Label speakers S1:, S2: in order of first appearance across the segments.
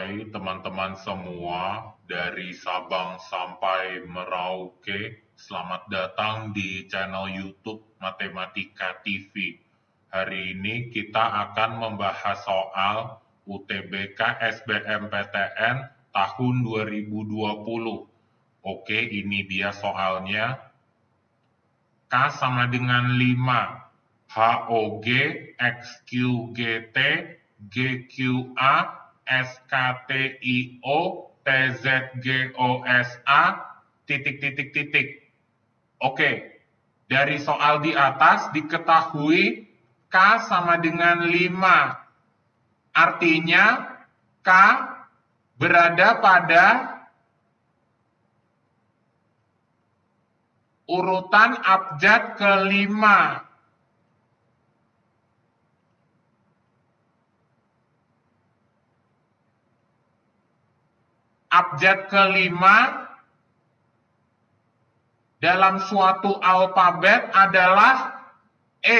S1: Hai teman-teman semua dari Sabang sampai Merauke, selamat datang di channel YouTube Matematika TV. Hari ini kita akan membahas soal UTBK SBMPTN tahun 2020. Oke, ini dia soalnya. K sama dengan 5, HOG, XQGT, GQA, SKTIO, TZGOSA, titik. Oke, dari soal di atas diketahui K sama dengan 5. Artinya K berada pada urutan abjad kelima. Abjad kelima dalam suatu alfabet adalah E.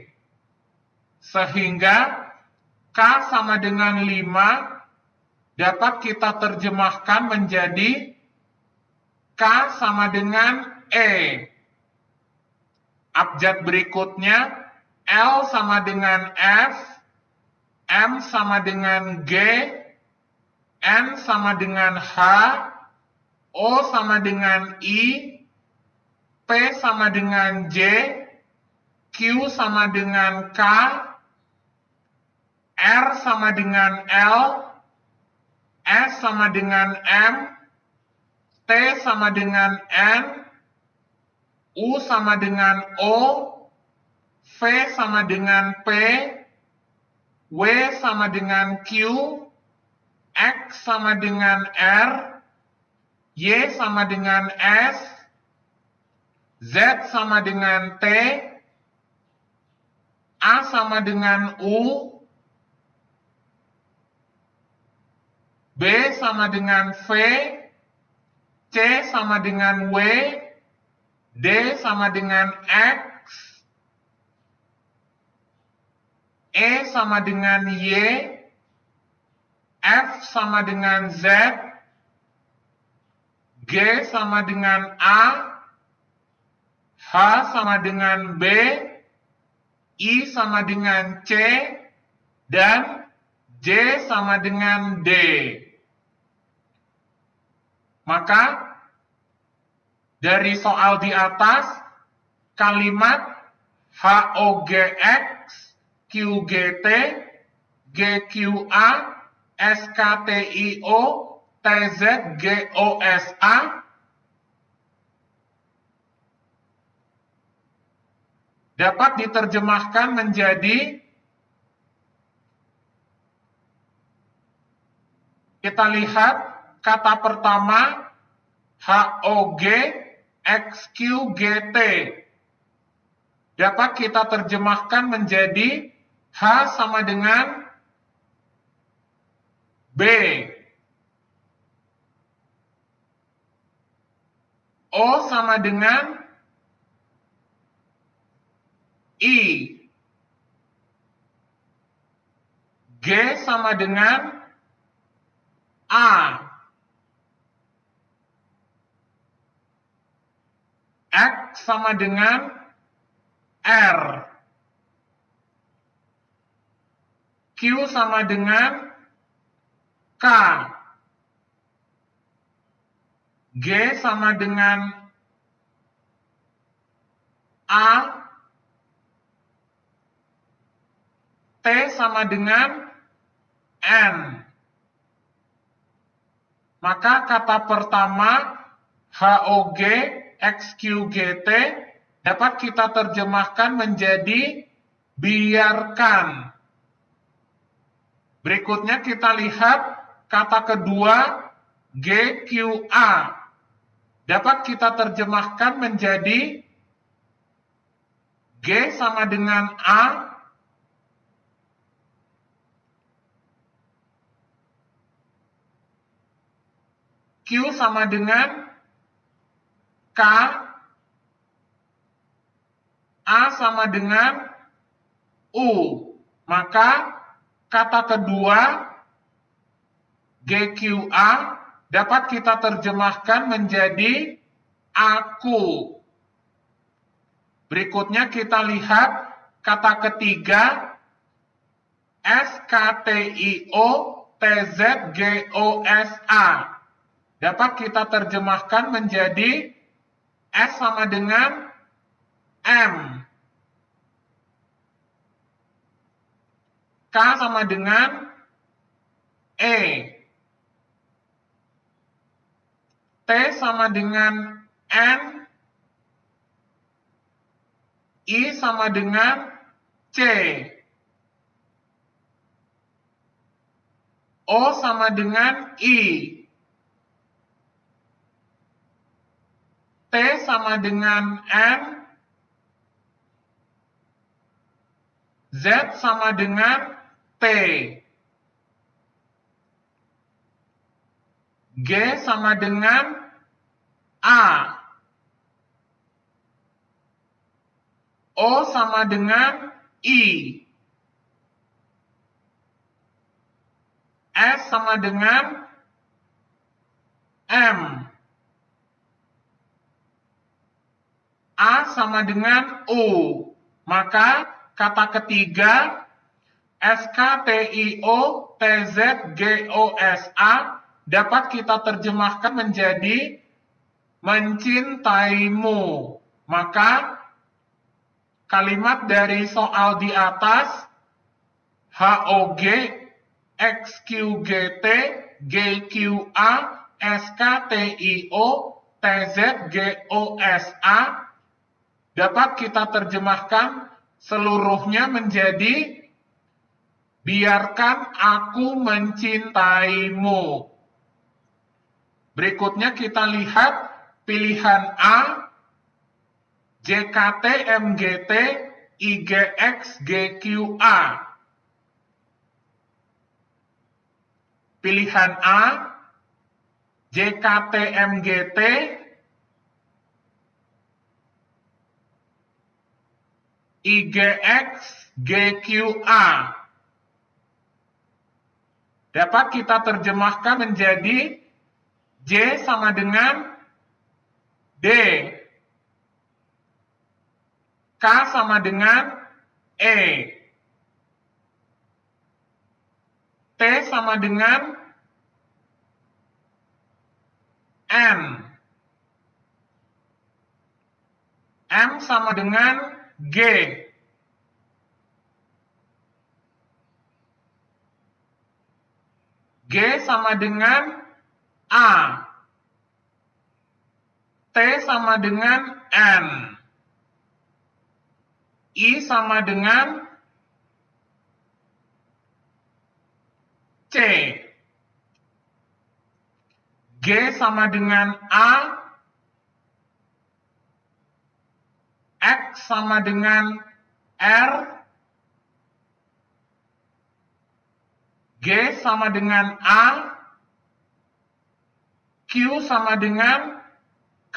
S1: Sehingga K sama dengan 5 dapat kita terjemahkan menjadi K sama dengan E. Abjad berikutnya L sama dengan F, M sama dengan G, N sama dengan H, O sama dengan I, P sama dengan J, Q sama dengan K, R sama dengan L, S sama dengan M, T sama dengan N, U sama dengan O, V sama dengan P, W sama dengan Q, X sama dengan R, Y sama dengan S, Z sama dengan T, A sama dengan U, B sama dengan V, C sama dengan W, D sama dengan X, E sama dengan Y, F sama dengan Z, G sama dengan A, H sama dengan B, I sama dengan C, dan J sama dengan D. Maka dari soal di atas, kalimat HOGX, QGT, GQA, SKTIO, TZGOSA dapat diterjemahkan menjadi, kita lihat kata pertama HOG XQGT dapat kita terjemahkan menjadi H sama dengan B, O sama dengan I, G sama dengan A, X sama dengan R, Q sama dengan K, G sama dengan A, T sama dengan N. Maka kata pertama HOG XQGT dapat kita terjemahkan menjadi biarkan. Berikutnya kita lihat kata kedua GQA dapat kita terjemahkan menjadi G sama dengan A, Q sama dengan K, A sama dengan U. Maka kata kedua GQA dapat kita terjemahkan menjadi aku. Berikutnya kita lihat kata ketiga SKTIO-TZGOSA. Dapat kita terjemahkan menjadi S sama dengan M. K sama dengan E. T sama dengan N. I sama dengan C. O sama dengan I. T sama dengan N. Z sama dengan T. G sama dengan A. O sama dengan I. S sama dengan M. A sama dengan U. Maka kata ketiga SKTIO-TZGOSA dapat kita terjemahkan menjadi mencintaimu. Maka kalimat dari soal di atas HOG, XQGT, GQA, SKTIO, TZGOSA dapat kita terjemahkan seluruhnya menjadi biarkan aku mencintaimu. Berikutnya kita lihat pilihan A, JKT, MGT, IGX, GQA. Pilihan A, JKT, MGT, IGX, GQA. Dapat kita terjemahkan menjadi J sama dengan D. K sama dengan E. T sama dengan N. M sama dengan G. G sama dengan A. T sama dengan N. I sama dengan C. G sama dengan A. X sama dengan R. G sama dengan A. Q sama dengan K.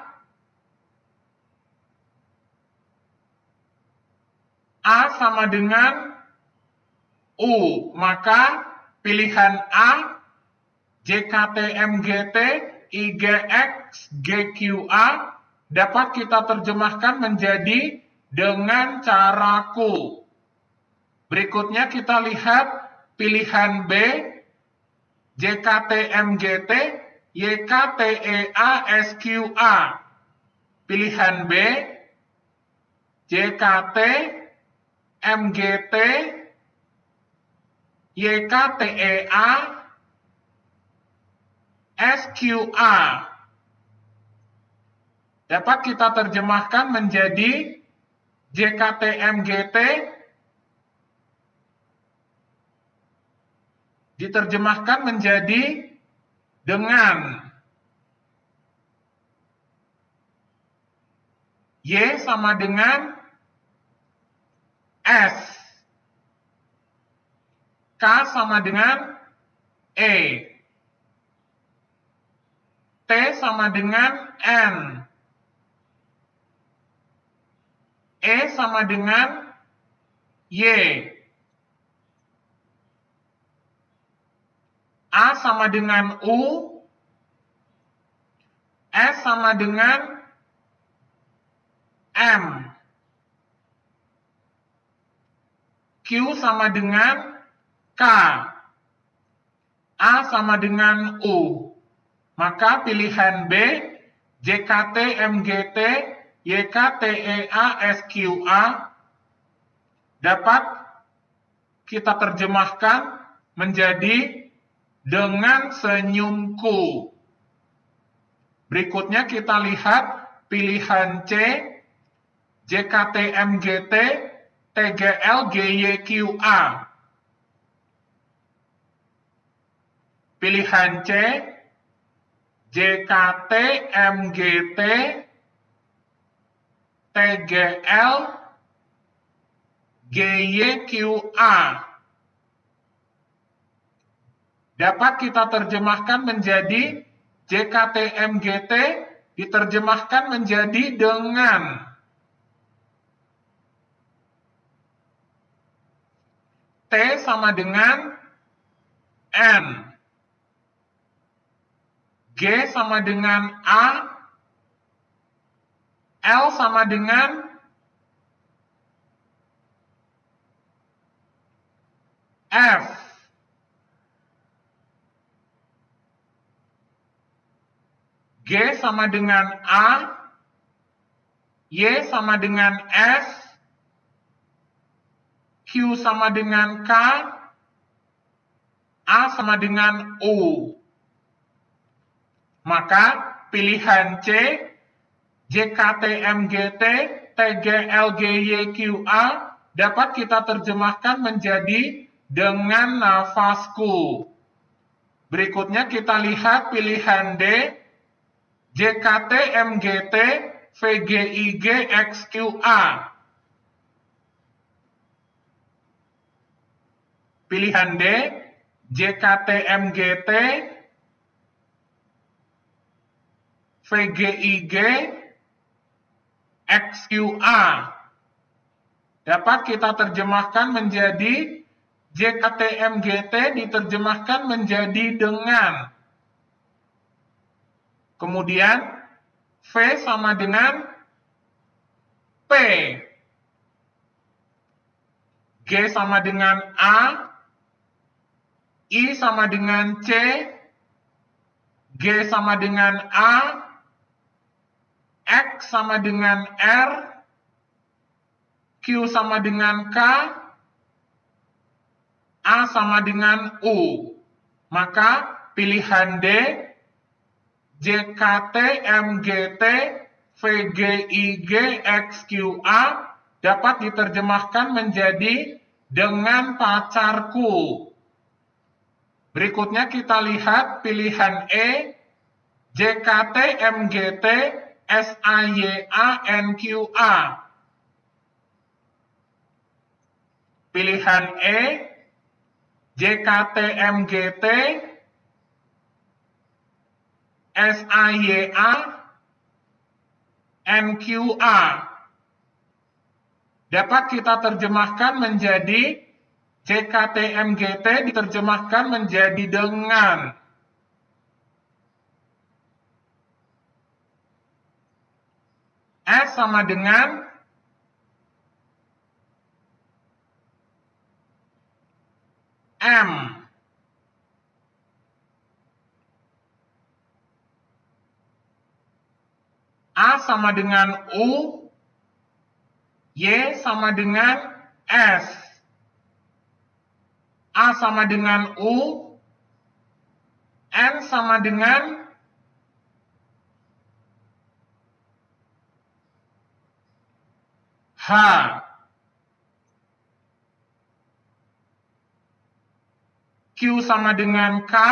S1: A sama dengan U. Maka pilihan A, JKT-MGT, IGX, GQA dapat kita terjemahkan menjadi dengan caraku. Berikutnya kita lihat pilihan B, JKT-MGT, YKTEA, SQA. Pilihan B, JKT, MGT, YKTEA, SQA. Dapat kita terjemahkan menjadi JKT-MGT diterjemahkan menjadi dengan. Y sama dengan S. K sama dengan E. T sama dengan N. E sama dengan Y. A sama dengan U, S sama dengan M, Q sama dengan K, A sama dengan U. Maka pilihan B, JKT MGT YKTEA SQA dapat kita terjemahkan menjadi dengan senyumku. Berikutnya kita lihat pilihan C, JKT MGT TGL GYQA. Pilihan C, JKT MGT TGL GYQA dapat kita terjemahkan menjadi JKT MGT diterjemahkan menjadi dengan. T sama dengan N, G sama dengan A, L sama dengan F, G sama dengan A, Y sama dengan S, Q sama dengan K, A sama dengan U. Maka pilihan C, JKT MGT TGL GYQA dapat kita terjemahkan menjadi dengan nafasku. Berikutnya kita lihat pilihan D, JKT MGT VGIG XQA. Pilihan D, JKT MGT VGIG XQA dapat kita terjemahkan menjadi JKT MGT diterjemahkan menjadi dengan. Kemudian V sama dengan P, G sama dengan A, I sama dengan C, G sama dengan A, X sama dengan R, Q sama dengan K, A sama dengan U. Maka pilihan D, JKT MGT VGIG XQA dapat diterjemahkan menjadi dengan pacarku. Berikutnya kita lihat pilihan E, JKT MGT SAYA NQA. Pilihan E, JKT MGT SAYA NQA dapat kita terjemahkan menjadi JKT MGT diterjemahkan menjadi dengan. S sama dengan M, A sama dengan U, Y sama dengan S, A sama dengan U, N sama dengan H, Q sama dengan K,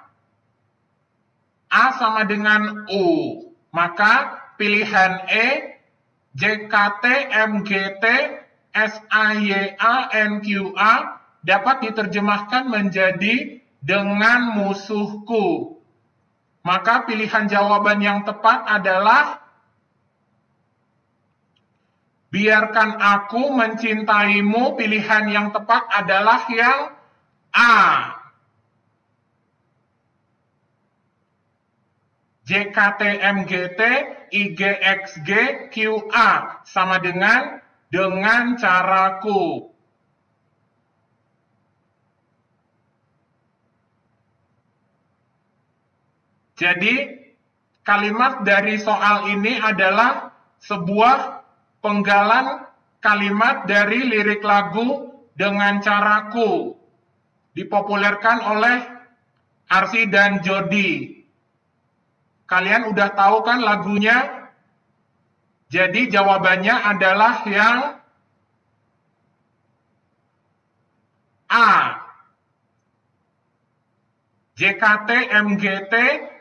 S1: A sama dengan U. Maka pilihan E, JKT MGT SAYA NQA dapat diterjemahkan menjadi dengan musuhku. Maka pilihan jawaban yang tepat adalah biarkan aku mencintaimu. Pilihan yang tepat adalah yang A. JKT-MGT, IGXG, QA sama dengan caraku. Jadi, kalimat dari soal ini adalah sebuah penggalan kalimat dari lirik lagu Dengan Caraku, dipopulerkan oleh Arsy dan Jody. Kalian udah tahu kan lagunya? Jadi jawabannya adalah yang A. JKT-MGT,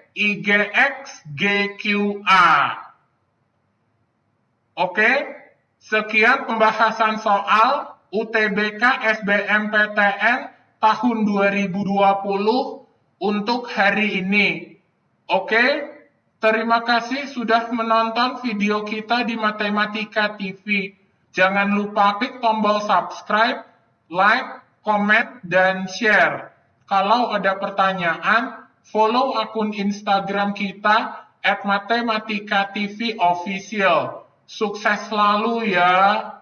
S1: IGX-GQA. Oke, sekian pembahasan soal UTBK SBMPTN tahun 2020 untuk hari ini. Oke, terima kasih sudah menonton video kita di Matematika TV. Jangan lupa klik tombol subscribe, like, comment, dan share. Kalau ada pertanyaan, follow akun Instagram kita @matematikatv official. Sukses selalu ya!